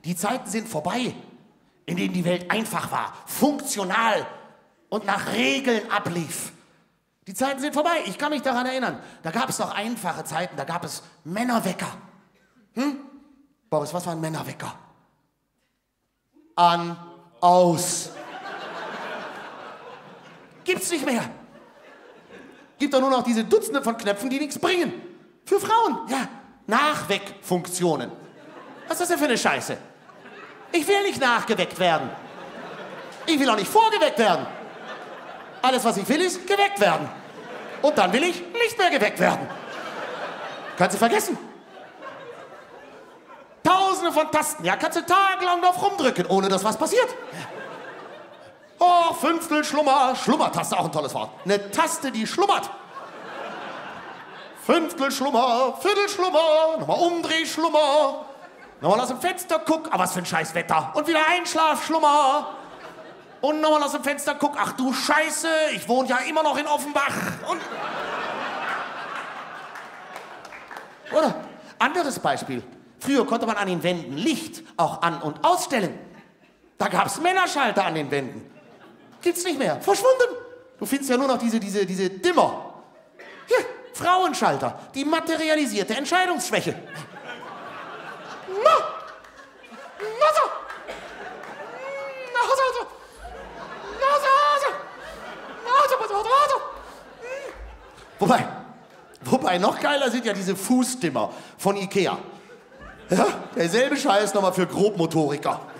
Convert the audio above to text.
Die Zeiten sind vorbei, in denen die Welt einfach war, funktional und nach Regeln ablief. Die Zeiten sind vorbei, ich kann mich daran erinnern. Da gab es noch einfache Zeiten, da gab es Männerwecker. Boris, was war ein Männerwecker? An, aus. Gibt's nicht mehr. Gibt doch nur noch diese Dutzende von Knöpfen, die nichts bringen. Für Frauen, ja. Nachweckfunktionen. Was ist das denn für eine Scheiße? Ich will nicht nachgeweckt werden. Ich will auch nicht vorgeweckt werden. Alles, was ich will, ist geweckt werden. Und dann will ich nicht mehr geweckt werden. Kannst du vergessen. Tausende von Tasten. Ja, kannst du tagelang drauf rumdrücken, ohne dass was passiert. Oh, Fünftel Schlummer. Schlummertaste, auch ein tolles Wort. Eine Taste, die schlummert. Fünftel Schlummer, Viertel Schlummer, nochmal Umdreh Schlummer. Nochmal aus dem Fenster guck, aber was für ein scheiß Wetter. Und wieder Einschlaf Schlummer. Und nochmal aus dem Fenster guck, ach du Scheiße, ich wohne ja immer noch in Offenbach. Und oder, anderes Beispiel. Früher konnte man an den Wänden Licht auch an- und ausstellen. Da gab es Männerschalter an den Wänden. Gibt's nicht mehr, verschwunden. Du findest ja nur noch diese Dimmer. Hier, Frauenschalter, die materialisierte Entscheidungsschwäche. Wobei noch geiler sind ja diese Fußdimmer von Ikea. Ja, derselbe Scheiß nochmal für Grobmotoriker.